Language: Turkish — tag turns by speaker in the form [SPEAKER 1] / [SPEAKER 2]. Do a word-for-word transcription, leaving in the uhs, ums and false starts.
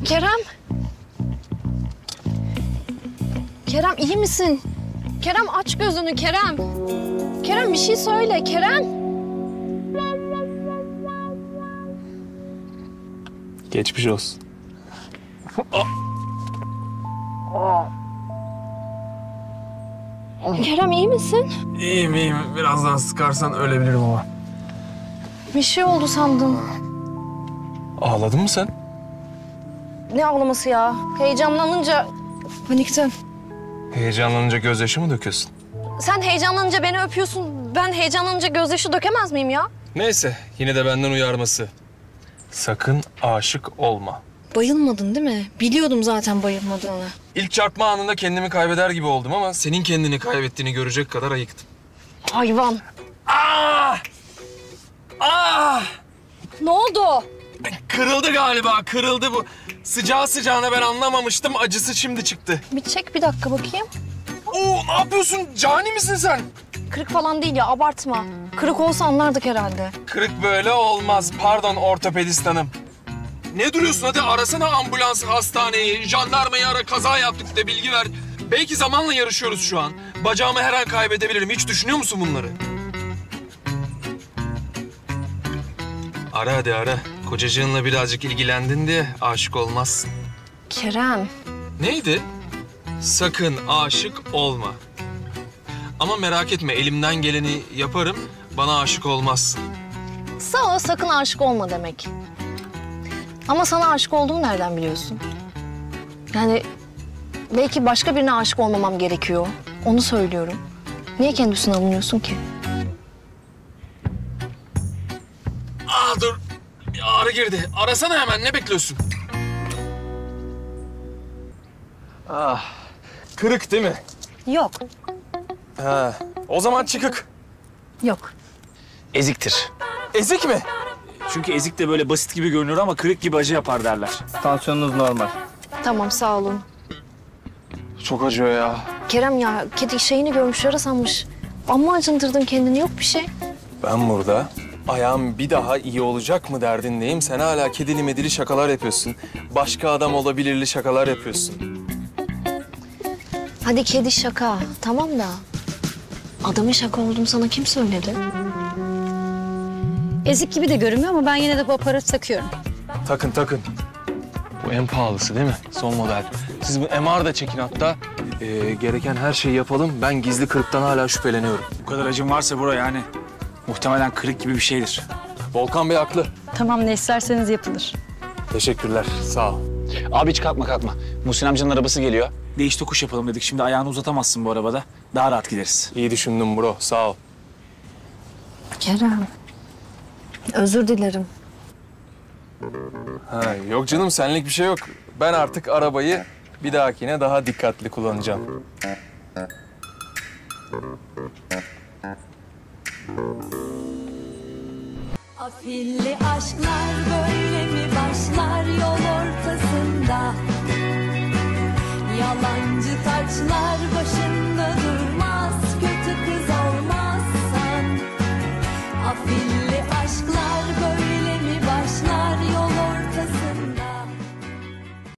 [SPEAKER 1] Kerem. Kerem iyi misin? Kerem aç gözünü Kerem. Kerem bir şey söyle Kerem.
[SPEAKER 2] Geçmiş olsun.
[SPEAKER 1] Kerem iyi misin?
[SPEAKER 2] İyiyim iyiyim. Birazdan sıkarsan ölebilirim ama.
[SPEAKER 1] Bir şey oldu sandım.
[SPEAKER 2] Ağladın mı sen?
[SPEAKER 1] Ne ağlaması ya? Heyecanlanınca panikten.
[SPEAKER 2] Heyecanlanınca gözyaşı mı döküyorsun?
[SPEAKER 1] Sen heyecanlanınca beni öpüyorsun. Ben heyecanlanınca gözyaşı dökemez miyim ya?
[SPEAKER 2] Neyse, yine de benden uyarması. Sakın aşık olma.
[SPEAKER 1] Bayılmadın değil mi? Biliyordum zaten bayılmadığını.
[SPEAKER 2] İlk çarpma anında kendimi kaybeder gibi oldum ama senin kendini kaybettiğini görecek kadar ayıktım.
[SPEAKER 1] Hayvan.
[SPEAKER 2] Aa! Aa!
[SPEAKER 1] Ne oldu?
[SPEAKER 2] Kırıldı galiba, kırıldı bu. Sıcağı sıcağına ben anlamamıştım, acısı şimdi çıktı.
[SPEAKER 1] Bir çek bir dakika bakayım.
[SPEAKER 2] Oo, ne yapıyorsun? Cani misin sen?
[SPEAKER 1] Kırık falan değil ya, abartma. Kırık olsa anlardık herhalde.
[SPEAKER 2] Kırık böyle olmaz. Pardon ortopedist hanım. Ne duruyorsun? Hadi arasana ambulansı, hastaneyi, jandarmayı ara, kaza yaptık de bilgi ver. Belki zamanla yarışıyoruz şu an. Bacağımı her an kaybedebilirim. Hiç düşünüyor musun bunları? Ara hadi ara. Kocacığınla birazcık ilgilendin diye aşık olmazsın.
[SPEAKER 1] Kerem.
[SPEAKER 2] Neydi? Sakın aşık olma. Ama merak etme, elimden geleni yaparım. Bana aşık olmazsın.
[SPEAKER 1] Sağ ol, sakın aşık olma demek. Ama sana aşık olduğumu nereden biliyorsun? Yani belki başka birine aşık olmamam gerekiyor. Onu söylüyorum. Niye kendisine alınıyorsun ki?
[SPEAKER 2] Aa dur. Bir ağrı girdi. Arasana hemen. Ne bekliyorsun? Ah. Kırık değil mi?
[SPEAKER 1] Yok.
[SPEAKER 2] Ha. O zaman çıkık.
[SPEAKER 1] Yok.
[SPEAKER 3] Eziktir.
[SPEAKER 2] Ezik mi?
[SPEAKER 3] Çünkü ezik de böyle basit gibi görünür ama kırık gibi acı yapar derler.
[SPEAKER 4] Tansiyonunuz normal.
[SPEAKER 1] Tamam, sağ olun.
[SPEAKER 2] Çok acıyor ya.
[SPEAKER 1] Kerem ya, kedi şeyini görmüş, yara sanmış. Amma acındırdın kendini, yok bir şey.
[SPEAKER 2] Ben burada ayağım bir daha iyi olacak mı derdindeyim. Sen hala kedili medili şakalar yapıyorsun. Başka adam olabilirli şakalar yapıyorsun.
[SPEAKER 1] Hadi kedi şaka, tamam da... adamın şaka olduğunu sana kim söyledi?
[SPEAKER 5] Ezik gibi de görünmüyor ama ben yine de bu aparatı takıyorum.
[SPEAKER 2] Takın takın. Bu en pahalısı değil mi? Son model. Siz bu M R da çekin hatta. Ee, gereken her şeyi yapalım. Ben gizli kırıktan hala şüpheleniyorum.
[SPEAKER 3] Bu kadar acın varsa bro yani muhtemelen kırık gibi bir şeydir.
[SPEAKER 2] Volkan Bey haklı.
[SPEAKER 5] Tamam, ne isterseniz yapılır.
[SPEAKER 2] Teşekkürler. Sağ ol.
[SPEAKER 3] Abi hiç kalkma kalkma. Muhsin amcanın arabası geliyor. Değiş tokuş yapalım dedik. Şimdi ayağını uzatamazsın bu arabada. Daha rahat gideriz.
[SPEAKER 2] İyi düşündün bro. Sağ ol.
[SPEAKER 1] Kerem, özür dilerim.
[SPEAKER 2] Ha, yok canım senlik bir şey yok. Ben artık arabayı bir dahakine daha dikkatli kullanacağım.
[SPEAKER 6] Afilli aşklar böyle mi başlar yol ortasında? Yalancı taçlar başında durmaz, kötü kız olmazsan. Afilli